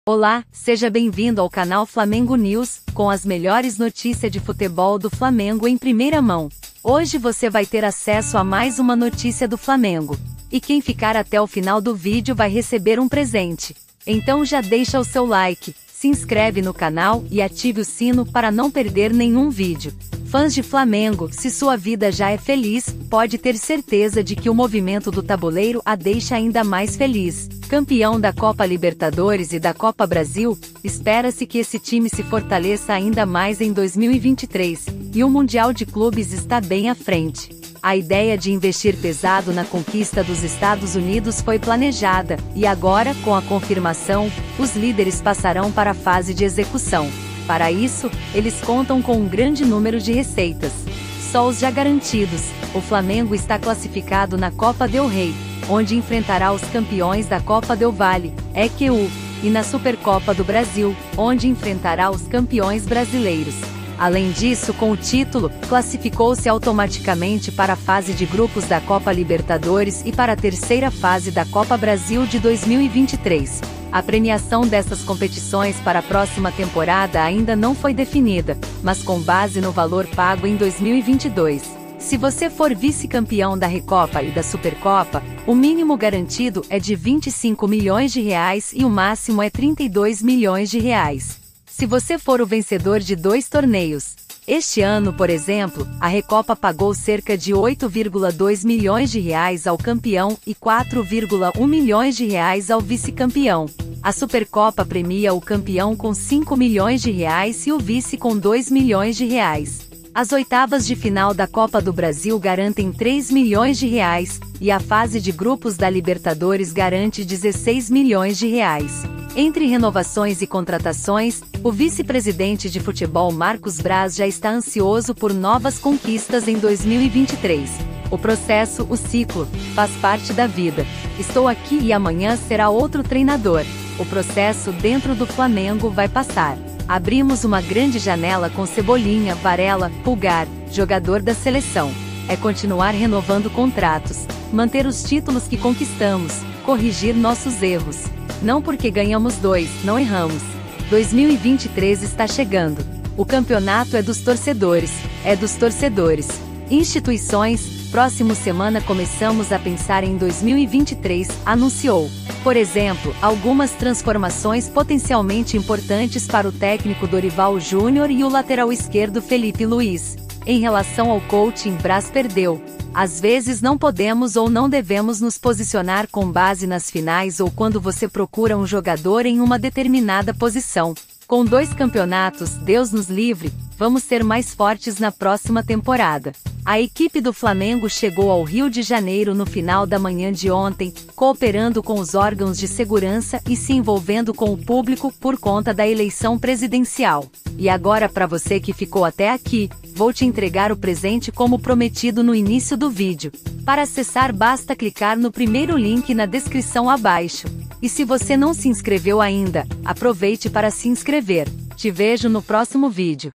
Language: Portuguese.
Olá, seja bem-vindo ao canal Flamengo News, com as melhores notícias de futebol do Flamengo em primeira mão. Hoje você vai ter acesso a mais uma notícia do Flamengo. E quem ficar até o final do vídeo vai receber um presente. Então já deixa o seu like, se inscreve no canal e ative o sino para não perder nenhum vídeo. Fãs de Flamengo, se sua vida já é feliz, pode ter certeza de que o movimento do tabuleiro a deixa ainda mais feliz. Campeão da Copa Libertadores e da Copa Brasil, espera-se que esse time se fortaleça ainda mais em 2023, e o Mundial de Clubes está bem à frente. A ideia de investir pesado na conquista dos Estados Unidos foi planejada, e agora, com a confirmação, os líderes passarão para a fase de execução. Para isso, eles contam com um grande número de receitas. Só os já garantidos, o Flamengo está classificado na Copa del Rey, onde enfrentará os campeões da Copa del Valle, EQU, e na Supercopa do Brasil, onde enfrentará os campeões brasileiros. Além disso, com o título, classificou-se automaticamente para a fase de grupos da Copa Libertadores e para a terceira fase da Copa Brasil de 2023. A premiação dessas competições para a próxima temporada ainda não foi definida, mas com base no valor pago em 2022. Se você for vice-campeão da Recopa e da Supercopa, o mínimo garantido é de R$25 milhões e o máximo é R$32 milhões. Se você for o vencedor de 2 torneios. Este ano, por exemplo, a Recopa pagou cerca de R$8,2 milhões ao campeão e R$4,1 milhões ao vice-campeão. A Supercopa premia o campeão com R$5 milhões e o vice com R$2 milhões. As oitavas de final da Copa do Brasil garantem R$3 milhões e a fase de grupos da Libertadores garante R$16 milhões. Entre renovações e contratações, o vice-presidente de futebol Marcos Braz já está ansioso por novas conquistas em 2023. O processo, o ciclo, faz parte da vida. Estou aqui e amanhã será outro treinador. O processo dentro do Flamengo vai passar. Abrimos uma grande janela com Cebolinha, Varela, Pulgar, jogador da seleção. É continuar renovando contratos, manter os títulos que conquistamos, corrigir nossos erros. Não porque ganhamos 2, não erramos. 2023 está chegando. O campeonato é dos torcedores, Instituições, próxima semana começamos a pensar em 2023, anunciou. Por exemplo, algumas transformações potencialmente importantes para o técnico Dorival Júnior e o lateral esquerdo Felipe Luiz. Em relação ao coaching, Braz perdeu. Às vezes não podemos ou não devemos nos posicionar com base nas finais ou quando você procura um jogador em uma determinada posição. Com 2 campeonatos, Deus nos livre, vamos ser mais fortes na próxima temporada. A equipe do Flamengo chegou ao Rio de Janeiro no final da manhã de ontem, cooperando com os órgãos de segurança e se envolvendo com o público por conta da eleição presidencial. E agora, para você que ficou até aqui, vou te entregar o presente como prometido no início do vídeo. Para acessar basta clicar no primeiro link na descrição abaixo. E se você não se inscreveu ainda, aproveite para se inscrever. Te vejo no próximo vídeo.